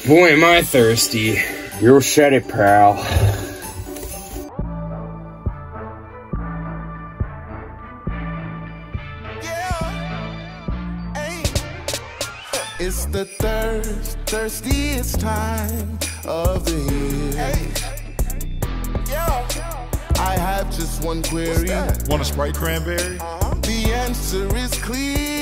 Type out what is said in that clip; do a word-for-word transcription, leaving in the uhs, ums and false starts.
Boy, am I thirsty. You'll shed it, pal. It's the thirst, thirstiest time of the year. Hey. I have just one query. Want a Sprite Cranberry? Uh-huh. The answer is clear.